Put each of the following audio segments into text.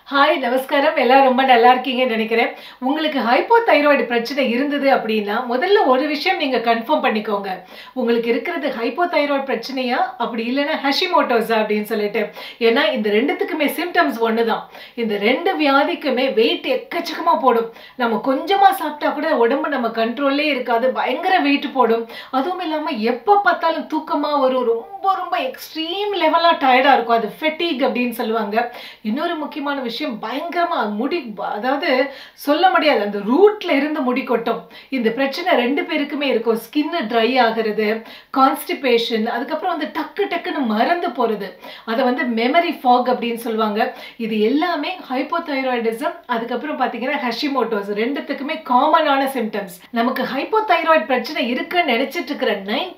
Hi நமஸ்காரம் எல்லாரும் ரொம்ப நல்லா இருக்கீங்கன்னு நினைக்கிறேன். உங்களுக்கு ஹைப்போதைராய்டு பிரச்சனை இருந்தது அப்படின்னா முதல்ல ஒரு விஷயம் நீங்க கன்ஃபார்ம் பண்ணிக்கோங்க. உங்களுக்கு இருக்கிறது ஹைப்போதைராய்டு பிரச்சனையா அப்படி இல்லைன்னா ஹஷிமோட்டோஸா அப்படின்னு சொல்லிட்டு. ஏன்னா இந்த ரெண்டுத்துக்குமே சிம்டம்ஸ் ஒன்று தான். இந்த ரெண்டு வியாதிக்குமே வெயிட் எக்கச்சக்கமா போடும். நம்ம கொஞ்சமா சாப்பிட்டா கூட உடம்பு நம்ம கண்ட்ரோல்லே இருக்காது, பயங்கர வெயிட் போடும். அதுவும் இல்லாமல் எப்போ பார்த்தாலும் தூக்கமா வரும், ரொம்ப ரொம்ப எக்ஸ்ட்ரீம் லெவலா டயர்டா இருக்கும். அது ஃபெட்டிக் அப்படின்னு சொல்லுவாங்க. இன்னொரு முக்கியமான விஷயம், பயங்கரமா முடி, அதாவது சொல்ல முடியாது, அந்த ரூட்ல இருந்து முடி கொட்டும். இந்த பிரச்சனை ரெண்டு பேருக்குமே இருக்கும். ஸ்கின் ட்ரை ஆகிறது, கான்ஸ்டிபேஷன், அதுக்கப்புறம் வந்து டக்கு டக்குன்னு மறந்து போறது, அதை வந்து மெமரி ஃபாக் அப்படின்னு சொல்லுவாங்க. இது எல்லாமே ஹைப்போதைராய்டிசம், அதுக்கப்புறம் பாத்தீங்கன்னா ஹஷிமோட்டோஸ் ரெண்டுத்துக்குமே காமனான சிம்டம்ஸ். நமக்கு ஹைப்போதைராய்டு பிரச்சனை இருக்குன்னு நினைச்சிட்டு இருக்கிற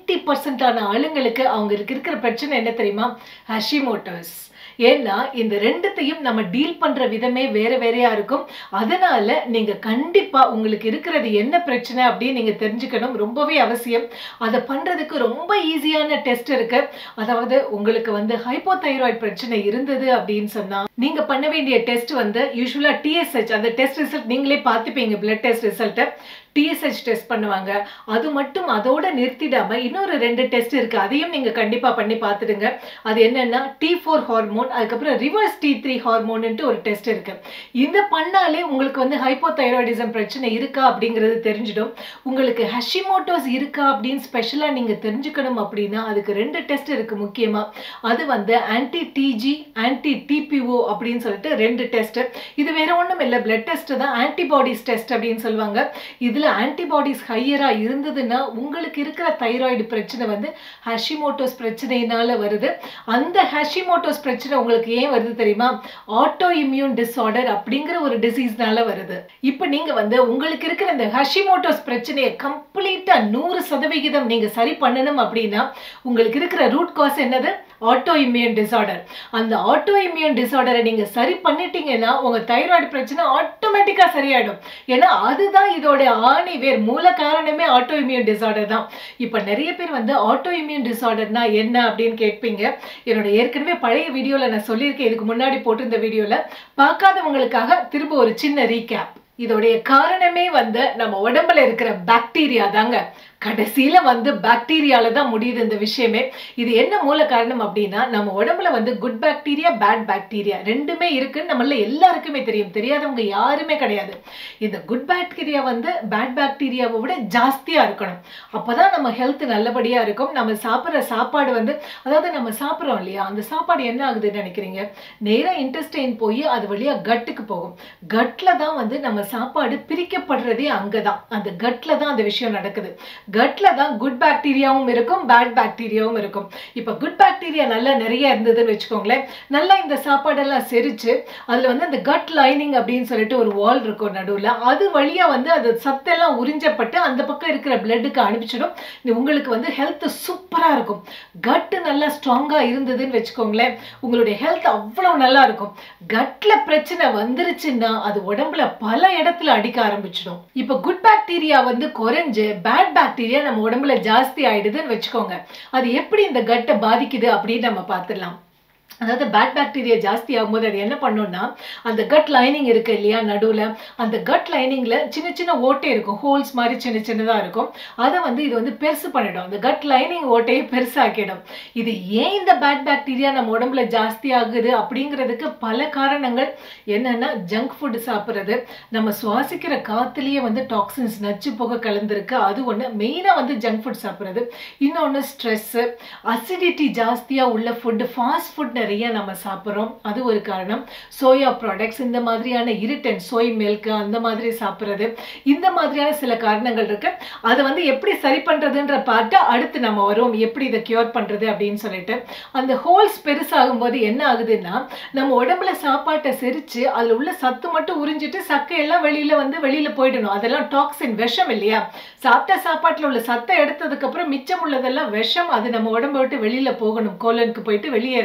90% ஆளுங்களுக்கு அவங்க இருக்கிற பிரச்சனை என்ன தெரியுமா? ஹஷிமோட்டோஸ். ஏன்னா இந்த ரெண்டுத்தையும் நம்ம டீல் பண்ற விதமே வேற வேறையா இருக்கும். அதனால நீங்க கண்டிப்பா உங்களுக்கு இருக்கிறது என்ன பிரச்சனை அப்படின்னு நீங்க தெரிஞ்சுக்கணும், ரொம்பவே அவசியம். அதை பண்றதுக்கு ரொம்ப ஈஸியான டெஸ்ட் இருக்கு. அதாவது உங்களுக்கு வந்து ஹைப்போதைராய்டு பிரச்சனை இருந்தது அப்படின்னு சொன்னா நீங்க பண்ண வேண்டிய டெஸ்ட் வந்து யூசுவலா TSH, அந்த டெஸ்ட் ரிசல்ட் நீங்களே பார்த்துப்பீங்க, பிளட் டெஸ்ட் ரிசல்ட்டை. TSH டெஸ்ட் பண்ணுவாங்க. அது மட்டும் அதோட நிறுத்திடாம இன்னொரு 2 டெஸ்ட் இருக்கு, அதையும் நீங்க கண்டிப்பா பண்ணி பார்த்துடுங்க. அது என்னன்னா T4 ஹார்மோன், அதுக்கப்புறம் ரிவர்ஸ் T3 ஹார்மோன்ட்டு ஒரு டெஸ்ட் இருக்கு. இந்த பண்ணாலே உங்களுக்கு வந்து ஹைப்போதைராய்டிசம் பிரச்சனை இருக்கா அப்படிங்கிறது தெரிஞ்சிடும். உங்களுக்கு ஹஷிமோட்டோஸ் இருக்கா அப்படின்னு ஸ்பெஷலா நீங்க தெரிஞ்சுக்கணும் அப்படின்னா அதுக்கு 2 டெஸ்ட் இருக்கு முக்கியமா. அது வந்து ஆன்டி டிஜி, ஆன்டி டிபிஓ அப்படின்னு சொல்லிட்டு 2 டெஸ்ட். இது வேற ஒண்ணும் இல்லை, பிளட் டெஸ்ட் தான், ஆன்டிபாடிஸ் டெஸ்ட் அப்படின்னு சொல்லுவாங்க. இதுல ஆன்டிபாடிஸ் ஹையரா இருந்ததுன்னா உங்களுக்கு இருக்கிற தைராய்டு பிரச்சனை வந்து ஹஷிமோட்டோஸ் பிரச்சனையினால வருது. அந்த ஹஷிமோட்டோஸ் பிரச்சனை உங்களுக்கு ஏன் வருது தெரியுமா? ஆட்டோ இம்யூன் டிஸார்டர் அப்படிங்கிற ஒரு டிசீஸ்னால வருது. இப்போ நீங்க வந்து உங்களுக்கு இருக்கிற இந்த ஹஷிமோட்டோஸ் பிரச்சனையை கம்ப்ளீட்டா 100% நீங்க சரி பண்ணணும் அப்படின்னா உங்களுக்கு இருக்கிற ரூட் காஸ் என்னது? Auto immune disorder. அந்த ஆட்டோ இம்யூன் டிஸார்டரை நீங்க சரி பண்ணிட்டீங்கன்னா உங்க தைராய்டு பிரச்சனை ஆட்டோமேட்டிக்கா சரியாயிடும். ஏன்னா அதுதான் இதோட ஆணி வேர், மூல காரணமே ஆட்டோ இம்யூன் டிஸார்டர் தான். இப்ப நிறைய பேர் வந்து ஆட்டோ இம்யூன் டிஸார்டர்னா என்ன அப்படின்னு கேட்பீங்க. என்னோட ஏற்கனவே பழைய வீடியோல நான் சொல்லியிருக்கேன், இதுக்கு முன்னாடி போட்டிருந்த வீடியோல. பார்க்காதவங்களுக்காக திரும்ப ஒரு சின்ன ரீகேப். இதோடைய காரணமே வந்து நம்ம உடம்புல இருக்கிற பாக்டீரியா தாங்க. கடைசியில வந்து பாக்டீரியால தான் முடியுது இந்த விஷயமே. இது என்ன மூல காரணம் அப்படின்னா நம்ம உடம்புல வந்து குட் பாக்டீரியா, பேட் பாக்டீரியா ரெண்டுமே இருக்குன்னு நம்மள எல்லாருக்குமே தெரியும், தெரியாதவங்க யாருமே கிடையாது. இந்த குட் பாக்டீரியா வந்து பேட் பாக்டீரியாவை விட ஜாஸ்தியா இருக்கணும். அப்பதான் நம்ம ஹெல்த் நல்லபடியா இருக்கும். நம்ம சாப்பிட்ற சாப்பாடு வந்து, அதாவது நம்ம சாப்பிட்றோம் இல்லையா, அந்த சாப்பாடு என்ன ஆகுதுன்னு நினைக்கிறீங்க? நேரா இன்டெஸ்டைன் போய் அது வழியா கட்டுக்கு போகும். கட்ல தான் வந்து நம்ம சாப்பாடு பிரிக்கப்படுறதே, அங்கதான், அந்த கட்ல தான் அந்த விஷயம் நடக்குது. கட்ல தான் குட் பாக்டீரியாவும் இருக்கும், பேட் பாக்டீரியாவும் இருக்கும். இப்போ குட் பாக்டீரியா நல்லா நிறைய இருந்ததுன்னு வச்சுக்கோங்களேன், நல்லா இந்த சாப்பாடெல்லாம் செரிச்சு அதுல வந்து அந்த கட் லைனிங் அப்படின்னு சொல்லிட்டு ஒரு வால் இருக்கும் நடுவில், அது வழியா வந்து அது சத்தெல்லாம் உறிஞ்சப்பட்டு அந்த பக்கம் இருக்கிற பிளட்டுக்கு அனுப்பிச்சிடும். உங்களுக்கு வந்து ஹெல்த் சூப்பரா இருக்கும். கட்டு நல்லா ஸ்ட்ராங்கா இருந்ததுன்னு வச்சுக்கோங்களேன், உங்களுடைய ஹெல்த் அவ்வளவு நல்லா இருக்கும். கட்ல பிரச்சனை வந்துருச்சுன்னா அது உடம்புல பல இடத்துல அடிக்க ஆரம்பிச்சிடும். இப்போ குட் பாக்டீரியா வந்து குறைஞ்சு பேட் பாக்டீரியா நம்ம உடம்புல ஜாஸ்தி ஆயிடுதுன்னு வச்சுக்கோங்க. அது எப்படி இந்த கட்டை பாதிக்குது அப்படின்னு நம்ம பார்த்துடலாம். அதாவது பேட் பாக்டீரியா ஜாஸ்தி ஆகும்போது அது என்ன பண்ணும்னா, அந்த கட் லைனிங் இருக்கு இல்லையா நடுவில், அந்த கட் லைனிங்ல சின்ன சின்ன ஓட்டை இருக்கும், ஹோல்ஸ் மாதிரி சின்ன சின்னதாக இருக்கும். அதை வந்து இது வந்து பெருசு பண்ணிடும், அந்த கட் லைனிங் ஓட்டையை பெருசாக்கிடும். இது ஏன் இந்த பேட் பாக்டீரியா நம்ம உடம்புல ஜாஸ்தி ஆகுது அப்படிங்கிறதுக்கு பல காரணங்கள். என்னன்னா, ஜங்க் ஃபுட் சாப்பிட்றது, நம்ம சுவாசிக்கிற காத்துலேயே வந்து டாக்ஸின்ஸ், நச்சு புகை கலந்துருக்கு, அது ஒன்று. மெயினாக வந்து ஜங்க் ஃபுட் சாப்பிட்றது. இன்னொன்று ஸ்ட்ரெஸ்ஸு, அசிடிட்டி ஜாஸ்தியாக உள்ள ஃபுட்டு, ஃபாஸ்ட் ஃபுட் நிறைய நம்ம சாப்பிட்றோம், அது ஒரு காரணம். சோயா ப்ராடக்ட்ஸ், இந்த மாதிரியான இரிட்டன்ட், சோய் மில்க் அந்த மாதிரி சாப்பிட்றது, இந்த மாதிரியான சில காரணங்கள் இருக்கு. அதை வந்து எப்படி சரி பண்றதுன்ற பார்ட்டு அடுத்து நம்ம வரும், எப்படி இதை கியூர் பண்றது அப்படின்னு சொல்லிட்டு. அந்த ஹோல்ஸ் பெருசாகும் போது என்ன ஆகுதுன்னா, நம்ம உடம்புல சாப்பாட்டை செரிச்சு அதுல உள்ள சத்து மட்டும் உறிஞ்சிட்டு சக்கையெல்லாம் வெளியில போயிடணும். அதெல்லாம் டாக்ஸின், விஷம் இல்லையா? சாப்பிட்ட சாப்பாட்டுல உள்ள சத்தை எடுத்ததுக்கு அப்புறம் மிச்சம் உள்ளதெல்லாம் விஷம், அது நம்ம உடம்பை விட்டு வெளியில போகணும், கோலனுக்கு போயிட்டு வெளியேறணும்.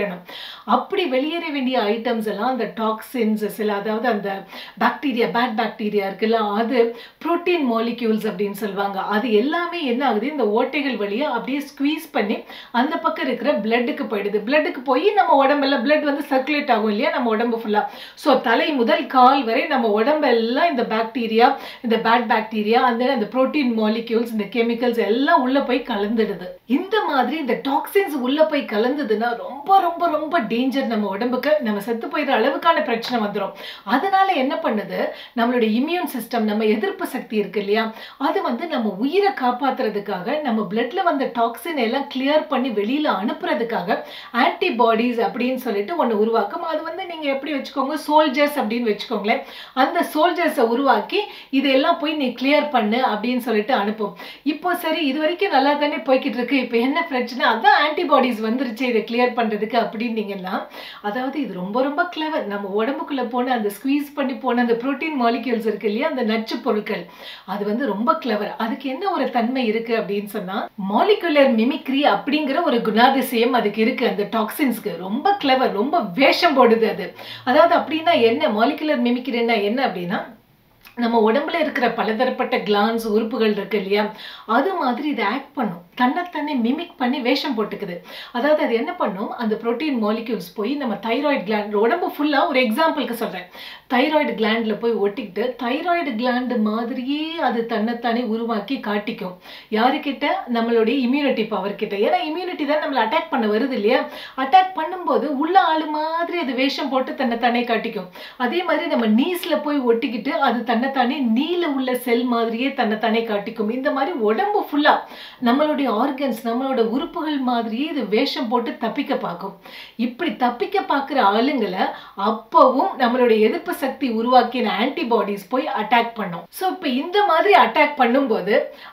அப்படி வெளியேற வேண்டிய ஐட்டம்ஸ் எல்லாம் அந்த டாக்ஸின்ஸ் சில, அதாவது அந்த பாக்டீரியா, பேட் பாக்டீரியா இருக்குல்ல, அது புரோட்டீன் மாலிக்யூல்ஸ் அப்படின்னு சொல்லுவாங்க. அது எல்லாமே என்ன ஆகுது, இந்த ஓட்டைகள் வழியா அப்படியே ஸ்குவீஸ் பண்ணி அந்த பக்கம் இருக்கிற பிளட்டுக்கு போயிடுது. பிளட்டுக்கு போய் நம்ம உடம்பெல்லாம் பிளட் வந்து சர்க்குலேட் ஆகும் இல்லையா நம்ம உடம்பு ஃபுல்லா. ஸோ தலை முதல் கால் வரை நம்ம உடம்பெல்லாம் இந்த பாக்டீரியா, இந்த பேட் பாக்டீரியா, அந்த புரோட்டீன் மாலிக்யூல்ஸ், இந்த கெமிக்கல்ஸ் எல்லாம் உள்ள போய் கலந்துடுது. இந்த மாதிரி இந்த டாக்ஸின்ஸ் உள்ள போய் கலந்ததுன்னா ரொம்ப ரொம்ப ரொம்ப டேஞ்சர் நம்ம உடம்புக்கு. நம்ம செத்து போயிடுற அளவுக்கான பிரச்சனை வந்துடும். அதனால என்ன பண்ணுது, நம்மளுடைய இம்யூன் சிஸ்டம், நம்ம எதிர்ப்பு சக்தி இருக்கு இல்லையா, அது வந்து நம்ம உயிரை காப்பாத்துறதுக்காக, நம்ம பிளட்ல வந்த டாக்ஸின் எல்லாம் கிளியர் பண்ணி வெளியில அனுப்புறதுக்காக ஆன்டிபாடிஸ் அப்படின்னு சொல்லிட்டு ஒன்று உருவாக்கும். அது வந்து நீங்க எப்படி வச்சுக்கோங்க, சோல்ஜர்ஸ் அப்படின்னு வச்சுக்கோங்களேன். அந்த சோல்ஜர்ஸை உருவாக்கி இதெல்லாம் போய் நீ கிளியர் பண்ணு அப்படின்னு சொல்லிட்டு அனுப்பும். இப்போ சரி, இது வரைக்கும் நல்லா தானே போய்கிட்டு இருக்கு, இப்போ என்ன பிரச்சனை, அதான் ஆன்டிபாடிஸ் வந்துருச்சு இதை கிளியர் பண்றதுக்கு அப்படின்னீங்கன்னா, அதாவது இது ரொம்ப ரொம்ப கிளவர். நம்ம உடம்புக்குள்ள போன அந்த ஸ்குவீஸ் பண்ணி போன அந்த புரோட்டீன் மாலிக்யூல்ஸ் இருக்கு இல்லையா, அந்த நச்சு பொருட்கள், அது வந்து ரொம்ப கிளவர். அதுக்கு என்ன ஒரு தன்மை இருக்கு அப்படின்னு சொன்னா, மாலிகுலர் மிமிக்ரி அப்படிங்கிற ஒரு குணாதிசயம் அதுக்கு இருக்கு. அந்த டாக்ஸின்ஸ்க்கு ரொம்ப கிளவர், ரொம்ப வேஷம் போடுது அது. அதாவது அப்படின்னா என்ன, மாலிகுலர் மிமிக்ரின்னா என்ன அப்படின்னா, நம்ம உடம்புல இருக்கிற பலதரப்பட்ட கிளான்ஸ், உறுப்புகள் இருக்கு இல்லையா, அது மாதிரி இது ஆக்ட் பண்ணும். தன்னைத்தானே மிமிக் பண்ணி வேஷம் போட்டுக்குது. அதாவது அது என்ன பண்ணும், அந்த புரோட்டீன் மாலிக்யூல்ஸ் போய் நம்ம தைராய்டு கிளாண்ட், உடம்பு ஃபுல்லா, ஒரு எக்ஸாம்பிளுக்கு சொல்றேன், தைராய்டு கிளாண்ட்ல போய் ஒட்டிக்கிட்டு தைராய்டு கிளாண்டு மாதிரியே அது தன்னைத்தானே உருவாக்கி காட்டிக்கும். யாருக்கிட்ட, நம்மளுடைய இம்யூனிட்டி பவர் கிட்ட. ஏன்னா இம்யூனிட்டி தான் நம்மளை அட்டாக் பண்ண வருது இல்லையா. அட்டாக் பண்ணும்போது உள்ள ஆளு மாதிரி அது வேஷம் போட்டு தன்னைத்தானே காட்டிக்கும். அதே மாதிரி நம்ம நீஸ்ல போய் ஒட்டிக்கிட்டு அது தன்னைத்தானே நீல உள்ள செல் மாதிரியே தன்னைத்தானே காட்டிக்கும். இந்த மாதிரி உடம்பு ஃபுல்லா நம்மளுடைய ஆர்கன்ஸ், நம்மளோட உறுப்புகள் மாதிரியே இது வேஷம் போட்டு தப்பிக்க பார்க்கும். இப்படி தப்பிக்க பார்க்குற ஆளுங்களை அப்பவும் நம்மளுடைய எதிர்ப்பு சக்தி உருவாக்கின ஆன்டிபாடிஸ் போய் அட்டாக் பண்ணும். ஸோ இப்போ இந்த மாதிரி அட்டாக் பண்ணும்போது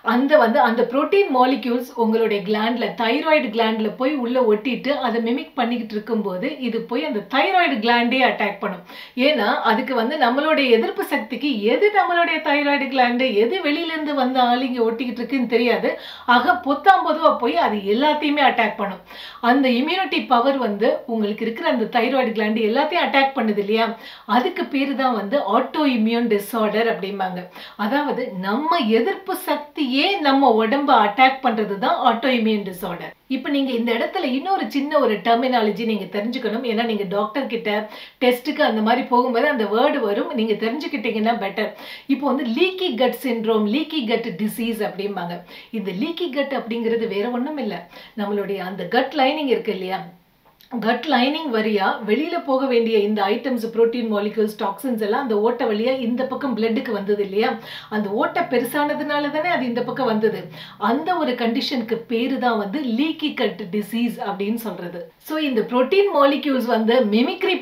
அந்த புரோட்டீன் மாலிக்யூல்ஸ் உங்களுடைய கிளாண்ட்ல, தைராய்டு கிளாண்ட்ல போய் உள்ள ஒட்டிட்டு அதை மிமிக் பண்ணிக்கிட்டு இருக்கும்போது இது போய் அந்த தைராய்டு கிளாண்டே அட்டாக் பண்ணும். ஏன்னா அதுக்கு வந்து நம்மளுடைய எதிர்ப்பு சக்திக்கு எது நம்மளுடைய தைராய்டு கிளாண்டு, எது வெளியிலேருந்து வந்த ஆளுங்க ஒட்டிக்கிட்டு இருக்குன்னு தெரியாது. ஆக பொத்தாம்பதுவா போய் அது எல்லாத்தையுமே அட்டாக் பண்ணும். அந்த இம்யூனிட்டி பவர் வந்து உங்களுக்கு இருக்கிற அந்த தைராய்டு கிளாண்டு எல்லாத்தையும் அட்டாக் பண்ணுது இல்லையா, அதுக்கு பேரு தான் வந்து ஆட்டோ இம்யூன் டிஸார்டர் அப்படிம்பாங்க. அதாவது நம்ம எதிர்ப்பு சக்தியே நம்ம உடம்ப அட்டாக் பண்றது தான் ஆட்டோ இம்யூன் டிஸார்டர். இப்போ நீங்க இந்த இடத்துல இன்னொரு சின்ன ஒரு டெர்மினாலஜி நீங்க தெரிஞ்சுக்கணும். ஏன்னா நீங்க டாக்டர் கிட்ட டெஸ்ட்டுக்கு அந்த மாதிரி போகும்போது அந்த வேர்டு வரும், நீங்க தெரிஞ்சுக்கிட்டீங்கன்னா பெட்டர். இப்போ வந்து leaky gut syndrome, leaky gut disease அப்படிம்பாங்க. இந்த லீக்கி கட் அப்படிங்கிறது வேற ஒன்றும் இல்லை, நம்மளுடைய அந்த கட் லைனிங் இருக்கு இல்லையா, கட் லைனிங் வழியா வெளியில போக வேண்டிய இந்த ஐட்டம்ஸ், புரோட்டீன் மாலிகூல்ஸ், டாக்ஸின்ஸ் எல்லாம் அந்த ஓட்டை வழியா இந்த பக்கம் பிளட்டுக்கு வந்தது இல்லையா, அந்த ஓட்டை பெருசானதுனால தானே அது இந்த பக்கம் வந்தது. அந்த ஒரு கண்டிஷனுக்கு பேரு தான் வந்து லீக்கி கட் டிசீஸ் அப்படின்னு சொல்றது. ஸோ இந்த புரோட்டீன் மாலிக்யூல்ஸ் வந்து மிமிக்ரி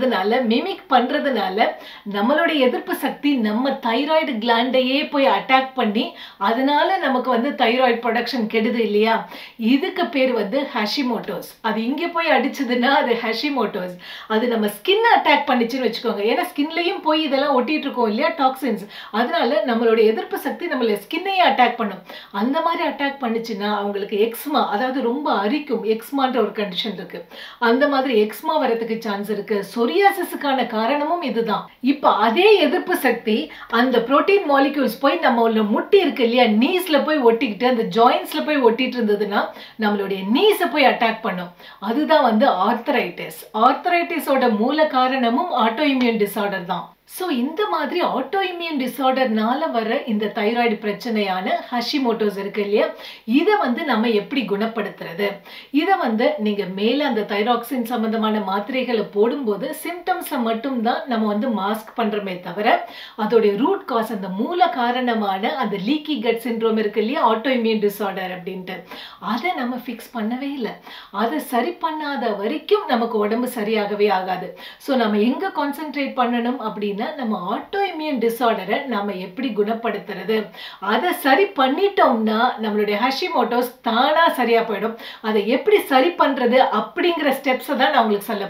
பண்றதுனால நம்மளுடைய எதிர்ப்பு சக்தி நம்ம தைராய்டு கிளாண்டையே போய் அட்டாக் பண்ணி அதனால நமக்கு வந்து தைராய்டு ப்ரொடக்ஷன் கெடுது இல்லையா. இதுக்கு பேர் வந்து ஹஷிமோட்டோஸ். அது இங்கே போய் அடிச்சதுன்னா அது ஹஷிமோட்டோஸ். அது நம்ம ஸ்கின் அட்டாக் பண்ணிச்சுன்னு வச்சுக்கோங்க. ஏன்னா ஸ்கின்லையும் போய் இதெல்லாம் ஒட்டிட்டு இருக்கோம் இல்லையா டாக்ஸின்ஸ். அதனால நம்மளுடைய எதிர்ப்பு சக்தி நம்மள ஸ்கின்னையே அட்டாக் பண்ணும். அந்த மாதிரி அட்டாக் பண்ணிச்சுன்னா அவங்களுக்கு எக்ஸ்மா, அதாவது ரொம்ப அரிக்கும், எக்ஸ்மான்ற ஒரு கண்டிஷன் இருக்கு. அந்த மாதிரி எக்ஸ்மா வரதுக்கு சான்ஸ் இருக்கு. சொரியாசிஸ்க்கான காரணமும் இதுதான். இப்ப அதே எதிர்ப்பு சக்தி அந்த புரோட்டீன் மாலிக்யூல்ஸ் போய் நம்ம முட்டி இருக்கு இல்லையா, நீஸ்ல போய் ஒட்டிக்கிட்டு அந்த ஜாயின்ஸ்ல போய் ஒட்டிட்டு இருந்ததுன்னா நம்மளுடைய நீஸை போய் அட்டாக் பண்ணும். அதுதான் வந்து ஆர்த்தரைட்டிஸ். ஆர்த்தரைட்டிஸோட மூல காரணமும் ஆட்டோ இம்யூன் டிஸார்டர் தான். ஸோ இந்த மாதிரி ஆட்டோ இம்யூன் டிஸார்டர்னால வர இந்த தைராய்டு பிரச்சனையான ஹஷிமோட்டோஸ் இருக்கு இல்லையா, இதை வந்து நம்ம எப்படி குணப்படுத்துறது? இதை வந்து நீங்க மேல அந்த தைராக்சின் சம்பந்தமான மாத்திரைகளை போடும்போது சிம்டம்ஸை மட்டும்தான் நம்ம வந்து மாஸ்க் பண்றோமே தவிர அதோடைய ரூட் காஸ், அந்த மூல காரணமான அந்த லீக்கி கட் சிண்ட்ரோம் இருக்கு இல்லையா, ஆட்டோ இம்யூன் டிஸார்டர் அப்படின்ட்டு, அதை நம்ம ஃபிக்ஸ் பண்ணவே இல்லை. அதை சரி பண்ணாத வரைக்கும் நமக்கு உடம்பு சரியாகவே ஆகாது. ஸோ நம்ம எங்க கான்சென்ட்ரேட் பண்ணணும் அப்படின்னா, நம்ம ஆட்டோ இம்யூன் டிஸார்டரை நாம எப்படி குணப்படுத்துறது, அதை சரி பண்ணிட்டோம்னா நம்மளுடைய ஹஷிமோட்டோஸ் தானா சரியா போயிடும். அதை எப்படி சரி பண்றது அப்படிங்கிற ஸ்டெப்ஸை தான் நான் உங்களுக்கு சொல்ல போறேன்.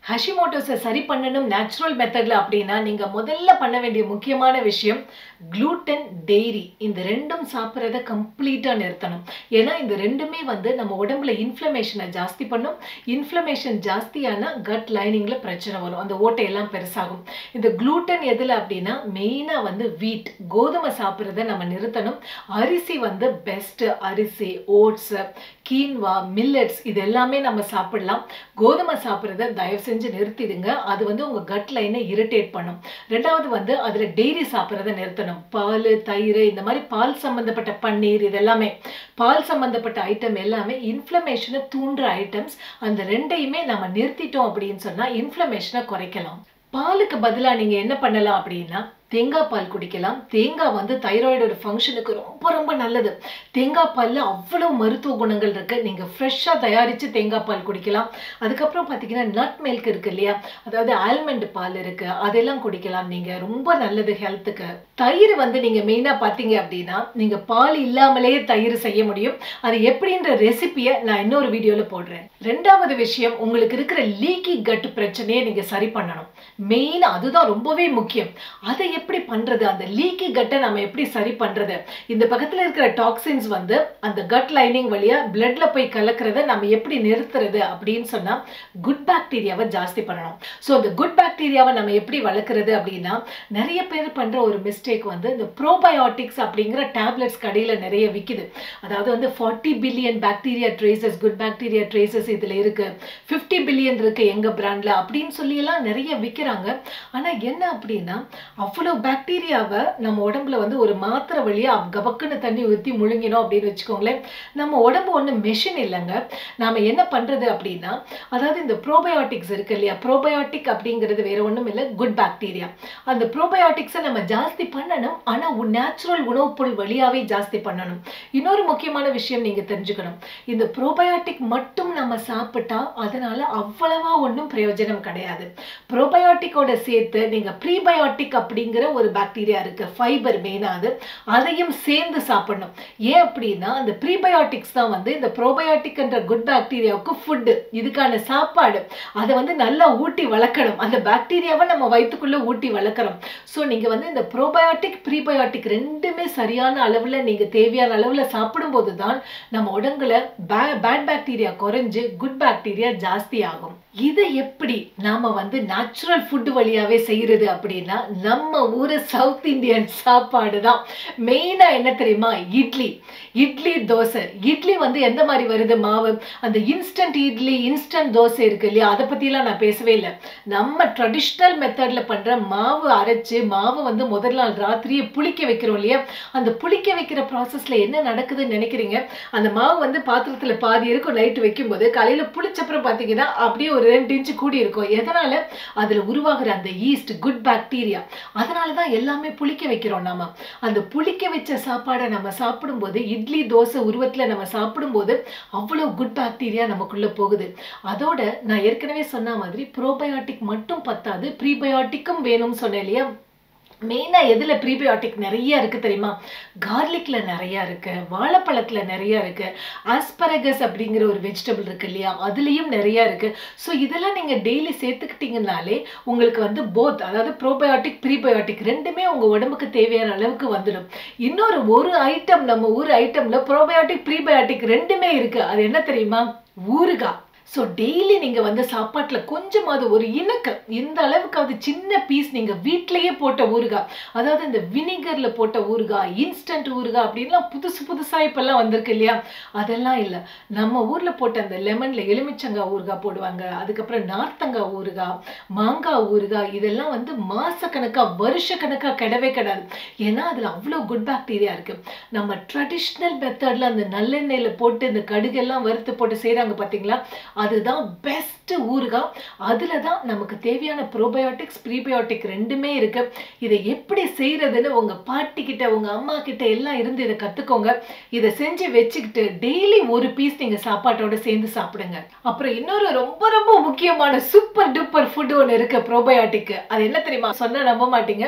ஹஷிமோட்டோஸை சரி பண்ணணும் நேச்சுரல் மெத்தடில் அப்படின்னா நீங்கள் முதல்ல பண்ண வேண்டிய முக்கியமான விஷயம் க்ளூட்டன், டெய்ரி இந்த ரெண்டும் சாப்பிட்றத கம்ப்ளீட்டாக நிறுத்தணும். ஏன்னா இந்த ரெண்டுமே வந்து நம்ம உடம்புல இன்ஃப்ளமேஷனை ஜாஸ்தி பண்ணும். இன்ஃப்ளமேஷன் ஜாஸ்தியான கட் லைனிங்கில் பிரச்சனை வரும், அந்த ஓட்டையெல்லாம் பெருசாகும். இந்த க்ளூட்டன் எதில் அப்படின்னா மெயினாக வந்து வீட், கோதுமை சாப்பிட்றத நம்ம நிறுத்தணும். அரிசி வந்து பெஸ்ட்டு, அரிசி, ஓட்ஸு, கீன்வா, மில்லட்ஸ் இது எல்லாமே நம்ம சாப்பிடலாம். கோதுமை சாப்பிட்றத தயவு செஞ்சு நிறுத்திடுங்க, அது வந்து உங்கள் கட் லைனை இரிட்டேட் பண்ணும். ரெண்டாவது வந்து அதில் டெய்ரி சாப்பிட்றத நிறுத்தணும். பால், தயிர், இந்த மாதிரி பால் சம்பந்தப்பட்ட பன்னீர் இதெல்லாமே பால் சம்பந்தப்பட்ட ஐட்டம் எல்லாமே இன்ஃப்ளமேஷனை தூண்டுற ஐட்டம்ஸ். அந்த ரெண்டையுமே நம்ம நிறுத்திட்டோம் அப்படின்னு சொன்னால் இன்ஃப்ளமேஷனை குறைக்கலாம். பாலுக்கு பதிலாக நீங்கள் என்ன பண்ணலாம் அப்படின்னா தேங்காய் பால் குடிக்கலாம். தேங்காய் வந்து தைராய்டோட ஃபங்க்ஷனுக்கு ரொம்ப ரொம்ப நல்லது. தேங்காய் பாலில் அவ்வளோ மருத்துவ குணங்கள் இருக்குது. நீங்கள் ஃப்ரெஷ்ஷாக தயாரித்து தேங்காய் பால் குடிக்கலாம். அதுக்கப்புறம் பார்த்தீங்கன்னா நட் மில்க் இருக்குது இல்லையா, அதாவது ஆல்மண்ட் பால் இருக்குது, அதெல்லாம் குடிக்கலாம். நீங்கள் ரொம்ப நல்லது ஹெல்த்துக்கு. தயிர் வந்து நீங்கள் மெயினாக பார்த்தீங்க அப்படின்னா நீங்கள் பால் இல்லாமலே தயிர் செய்ய முடியும். அது எப்படின்ற ரெசிபியை நான் இன்னொரு வீடியோவில் போடுறேன். ரெண்டாவது விஷயம், உங்களுக்கு இருக்கிற லீக்கி கட் பிரச்சனையை நீங்கள் சரி பண்ணணும். மெயினாக அதுதான் ரொம்பவே முக்கியம். அதை எப்படி பண்றது, அந்த லீக்கி கட்டை நம்ம எப்படி சரி பண்றது? இந்த பக்கத்துல இருக்கிற டாக்ஸின்ஸ் வந்து அந்த கட் லைனிங் வழியா பிளட்ல போய் கலக்கிறத நம்ம எப்படி நிறுத்துறது அப்படின்னு சொன்னா குட் பாக்டீரியாவை ஜாஸ்தி பண்ணணும். ஸோ அந்த குட் பாக்டீரியாவை நம்ம எப்படி வளர்க்குறது அப்படின்னா, நிறைய பேர் பண்ற ஒரு மிஸ்டேக் வந்து இந்த ப்ரோபயோட்டிக்ஸ் அப்படிங்கிற டேப்லெட்ஸ் கடையில் நிறைய விற்குது. அதாவது வந்து 40 billion bacteria traces, good bacteria traces இதுல இருக்கு, 50 பில்லியன் இருக்கு எங்க பிராண்ட்ல அப்படின்னு சொல்லி எல்லாம் நிறைய விற்கிறாங்க. ஆனா என்ன அப்படின்னா அவ்வளோ பாக்டீரியாவை நம்ம உடம்புல வந்து ஒரு மாத்திரை வழியா கபக்குன்னு தண்ணி ஊற்றி முழுங்கினோம் அப்படின்னு வச்சுக்கோங்களேன். நம்ம உடம்பு ஒன்றும் மெஷின் இல்லைங்க. நாம என்ன பண்றது அப்படின்னா, அதாவது இந்த ப்ரோபயோட்டிக்ஸ் இருக்கு இல்லையா, ப்ரோபயோட்டிக் அப்படிங்கிறது வேற ஒன்றும் இல்லை, குட் பாக்டீரியா. அந்த ப்ரோபயோட்டிக்ஸை நம்ம ஜாஸ்தி பண்ணணும், ஆனால் நேச்சுரல் உணவுப் பொருள் வழியாவே ஜாஸ்தி பண்ணணும். இன்னொரு முக்கியமான விஷயம் நீங்க தெரிஞ்சுக்கணும், இந்த ப்ரோபயோட்டிக் மட்டும் நம்ம சாப்பிட்டா அதனால அவ்வளவா ஒன்றும் பிரயோஜனம் கிடையாது. ப்ரோபயோட்டிக்கோட சேர்த்து நீங்க ப்ரீபயோட்டிக் அப்படிங்கிற ஒரு பாக்டீரியா இருக்கு, ஃபைபர் மெயினாது, அதையும் சேர்ந்து சாப்பிடணும். ஏன் அப்படின்னா அந்த ப்ரீபயோட்டிக்ஸ் தான் வந்து இந்த ப்ரோபயோட்டிக் என்ற குட் பாக்டீரியாவுக்கு ஃபுட்டு, இதுக்கான சாப்பாடு. அதை வந்து நல்லா ஊட்டி வளர்க்கணும், அந்த பாக்டீரியாவை நம்ம வயிற்றுக்குள்ள ஊட்டி வளர்க்கணும். ஸோ நீங்க வந்து இந்த ப்ரோபயோட்டிக், ப்ரீபயோட்டிக் ரெண்டுமே சரியான அளவுல நீங்க தேவையான அளவுல சாப்பிடும்போது தான் நம்ம உடம்புல பேட் பாக்டீரியா குறைஞ்சு குட் பாக்டீரியா ஜாஸ்தி ஆகும். இதை எப்படி நாம வந்து நேச்சுரல் ஃபுட் வழியாவே செய்யறது அப்படின்னா, நம்ம ஊரு சவுத் இந்தியன் சாப்பாடு தான். மெயினா என்ன தெரியுமா, இட்லி, இட்லி தோசை. இட்லி வந்து எந்த மாதிரி வருது மாவு, அந்த இன்ஸ்டன்ட் இட்லி, இன்ஸ்டன்ட் தோசை இருக்கு இல்லையா, அதை பத்திலாம் நான் பேசவே இல்லை. நம்ம ட்ரெடிஷ்னல் மெத்தட்ல பண்ற மாவு அரைச்சு மாவு வந்து முதல் நாள் ராத்திரியே புளிக்க வைக்கிறோம் இல்லையா, அந்த புளிக்க வைக்கிற ப்ராசஸ்ல என்ன நடக்குதுன்னு நினைக்கிறீங்க? அந்த மாவு வந்து பாத்திரத்துல பாதி இருக்கும், நைட்டு வைக்கும் போது காலையில புளிச்சப்புறம் பாத்தீங்கன்னா அப்படியே ஒரு 2 இன்ச்சு கூடி இருக்கும். எதனால? அதுல உருவாகிற அந்த ஈஸ்ட், குட் பாக்டீரியா, அதனாலதான் எல்லாமே புளிக்க வைக்கிறோம். நாம அந்த புளிக்க வச்ச சாப்பாடை நம்ம சாப்பிடும்போது, இட்லி தோசை உருவத்துல நம்ம சாப்பிடும்போது அவ்வளவு குட் பாக்டீரியா நமக்குள்ள போகுது. அதோட நான் ஏற்கனவே சொன்ன மாதிரி ப்ரோபயோட்டிக் மட்டும் பத்தாது, ப்ரீபயோட்டிக்கும் வேணும்னு சொன்னேன் இல்லையா. மெயினா எதுல ப்ரீபயோட்டிக் நிறைய இருக்கு தெரியுமா? கார்லிக்ல நிறைய இருக்கு, வாழைப்பழத்துல நிறைய இருக்கு, ஆஸ்பரகஸ் அப்படிங்கிற ஒரு வெஜிடபிள் இருக்கு இல்லையா, அதுலயும் நிறைய இருக்கு. ஸோ இதெல்லாம் நீங்க டெய்லி சேர்த்துக்கிட்டீங்கன்னாலே உங்களுக்கு வந்து போத், அதாவது ப்ரோபயோட்டிக், ப்ரீபயோட்டிக் ரெண்டுமே உங்க உடம்புக்கு தேவையான அளவுக்கு வந்துடும். இன்னொரு ஒரு ஐட்டம், நம்ம ஊர் ஐட்டம்ல ப்ரோபயோட்டிக், ப்ரீபயோட்டிக் ரெண்டுமே இருக்கு. அது என்ன தெரியுமா? ஊறுகாய். ஸோ டெய்லி நீங்கள் வந்து சாப்பாட்டில் கொஞ்சமாவது ஒரு இனக்கு இந்த அளவுக்காவது சின்ன பீஸ் நீங்கள் வீட்டிலையே போட்ட ஊறுகாய், அதாவது இந்த வினிகரில் போட்ட ஊறுகாய், இன்ஸ்டன்ட் ஊறுகாய் அப்படின்லாம் புதுசாக இப்போல்லாம் வந்திருக்கு இல்லையா, அதெல்லாம் இல்லை. நம்ம ஊரில் போட்ட அந்த லெமனில் எலுமிச்சங்காய் ஊறுகாய் போடுவாங்க, அதுக்கப்புறம் நார்த்தங்காய் ஊறுகாய், மாங்காய் ஊறுகாய், இதெல்லாம் வந்து மாசக்கணக்காக வருஷக்கணக்காக கிடவே கிடாது. ஏன்னா அதில் அவ்வளோ குட் பாக்டீரியா இருக்குது. நம்ம ட்ரெடிஷ்னல் மெத்தடில் அந்த நல்லெண்ணெயில் போட்டு இந்த கடுகெல்லாம் வறுத்து போட்டு செய்கிறாங்க பார்த்தீங்களா, அதுதான் பெஸ்ட் ஊறுகாய். அதுல தான் நமக்கு தேவையான ப்ரோபயோட்டிக்ஸ், ப்ரீபயோட்டிக் ரெண்டுமே இருக்கு. இதை எப்படி செய்யறதுன்னு உங்க பாட்டி கிட்ட, உங்க அம்மா கிட்ட எல்லாம் இருந்து இதை கத்துக்கோங்க. இதை செஞ்சு வச்சுக்கிட்டு டெய்லி ஒரு பீஸ் நீங்க சாப்பாட்டோட சேர்ந்து சாப்பிடுங்க. அப்புறம் இன்னொரு ரொம்ப ரொம்ப முக்கியமான சூப்பர் டூப்பர் ஃபுட் ஒன்று இருக்கு ப்ரோபயோட்டிக். அது என்ன தெரியுமா? சொன்னா நம்ப மாட்டீங்க.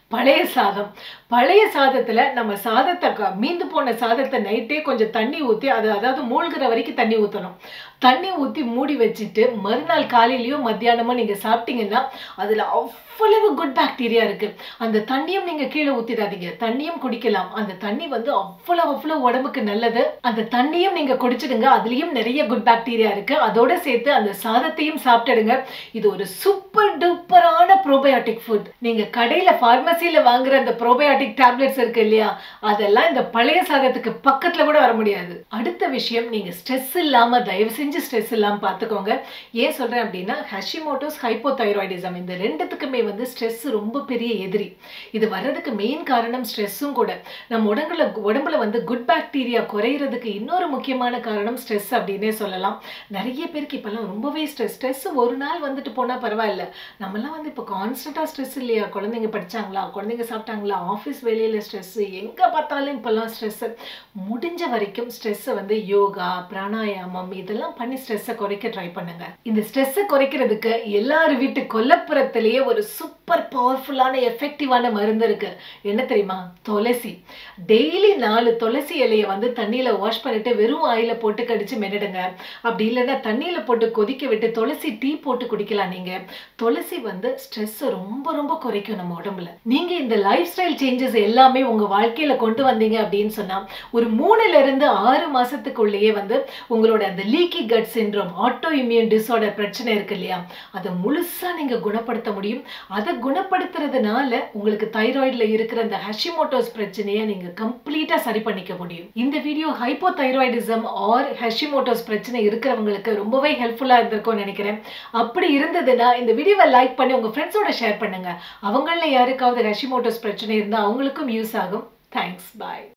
பழைய சாதம். பழைய சாதத்துல நம்ம சாதத்த மீந்து போன சாதத்த நைட்டே கொஞ்சம் தண்ணி ஊத்தி, அதாவது மூழ்குற வரைக்கும் தண்ணி ஊத்தணும். தண்ணி ஊத்தி மூடி வச்சுட்டு, மறுநாள் காலையிலயோ, மத்தியானமோ நீங்க சாப்பிட்டீங்கன்னா, அதுல அவ்வளவு குட் பாக்டீரியா இருக்கு. அந்த தண்ணியும் நீங்க கீழ ஊத்திடாதீங்க. தண்ணியும் குடிக்கலாம். அந்த தண்ணி வந்து அவ்வளவு உடம்புக்கு நல்லது. அந்த தண்ணியும் நீங்க குடிச்சிடுங்க. அதுலயும் நிறைய குட் பாக்டீரியா இருக்கு. அதோட சேர்த்து அந்த சாதத்தையும் சாப்பிட்டுடுங்க. இது ஒரு சூப்பர் டூப்பரான ப்ரோபயோட்டிக் ஃபுட். நீங்க கடையில பார்மசில வாங்குற அந்த ப்ரோபயோட்டிக் டேப்லெட்ஸ் இருக்கு இல்லையா, அதெல்லாம் இந்த பழைய சாதத்துக்கு பக்கத்துல கூட வர முடியாது. அடுத்த விஷயம், நீங்க ஸ்ட்ரெஸ் இல்லாம, தயவு செஞ்சு ஸ்ட்ரெஸ் இல்லாம பாத்துக்கோங்க. ஏன் சொல்றேன் அப்படின்னா, ஹஷிமோட்டோஸ், ஹைப்போதைராய்டிசம் இந்த ரெண்டுத்துக்குமே வந்து ஸ்ட்ரெஸ் ரொம்ப பெரிய எதிரி. இது வர்றதுக்கு மெயின் காரணம் ஸ்ட்ரெஸ்ஸும் கூட. நம்ம உடம்புல வந்து குட் பாக்டீரியா குறையிறதுக்கு இன்னொரு முக்கியமான காரணம் ஸ்ட்ரெஸ் அப்படின்னே சொல்லலாம். நிறைய பேருக்கு இப்பெல்லாம் ரொம்பவே ஸ்ட்ரெஸ் ஒரு நாள் வந்துட்டு போனா பரவாயில்ல. நம்மலாம் வந்து இப்போ கான்ஸ்டன்டா ஸ்ட்ரெஸ் இல்லையா? குழந்தைங்க படிச்சாங்களா, குழந்தைங்க சாப்பிட்டாங்களா, ஆஃபீஸ் வேலையில ஸ்ட்ரெஸ், எங்க பார்த்தாலும் இப்பெல்லாம் ஸ்ட்ரெஸ். முடிஞ்ச வரைக்கும் ஸ்ட்ரெஸ்ஸை வந்து யோகா, பிராணாயாமம் இதெல்லாம் பண்ணி ஸ்ட்ரெஸ்ஸை குறைக்க ட்ரை பண்ணுங்க. இந்த ஸ்ட்ரெஸ்ஸை குறைக்கிறதுக்கு எல்லார் வீட்டு கொல்லப்புறத்திலேயே ஒரு சூப்பர் பவர்ஃபுல்லான எஃபெக்டிவான மருந்து இருக்கு. என்ன தெரியுமா? துளசி. டெய்லி 4 துளசி இலையை வந்து தண்ணியில வாஷ் பண்ணிட்டு வெறும் ஆயில போட்டு கடிச்சு மென்னிடுங்க. அப்படி இல்லைன்னா தண்ணியில போட்டு கொதிக்க விட்டு துளசி டீ போட்டு குடிக்கலாம். நீங்க துளசி வந்து ஸ்ட்ரெஸ் ரொம்ப குறைக்கும் நம்ம உடம்புல. நீங்க இந்த லைஃப் ஸ்டைல் சேஞ்சஸ் எல்லாமே உங்க வாழ்க்கையில கொண்டு வந்தீங்க அப்படின்னு சொன்னா, ஒரு 3ல இருந்து 6 மாசத்துக்குள்ளேயே வந்து உங்களோட அந்த leaky gut syndrome, auto immune disorder பிரச்சனை இருக்கு இல்லையா, அதை முழுசா நீங்க குணப்படுத்த முடியும். அதை குணப்படுத்துறதுனால உங்களுக்கு தைராய்டுல இருக்கிற அந்த ஹஷிமோட்டோஸ் பிரச்சனையை நீங்க கம்ப்ளீட்டா சரி பண்ணிக்க முடியும். இந்த வீடியோ ஹைப்போதைராய்டிசம் ஆர் ஹஷிமோட்டோஸ் பிரச்சனை இருக்கிறவங்களுக்கு ரொம்பவே ஹெல்ப்ஃபுல்லா இருந்திருக்கும்னு நினைக்கிறேன். அப்படி இருந்ததுன்னா இந்த வீடியோவை லைக் பண்ணி உங்க ஃப்ரெண்ட்ஸோட ஷேர் பண்ணுங்க. அவங்கள யாருக்காவது ஹஷிமோட்டோஸ் பிரச்சனை இருந்தா அவங்களுக்கும் யூஸ் ஆகும். தேங்க்ஸ். பாய்.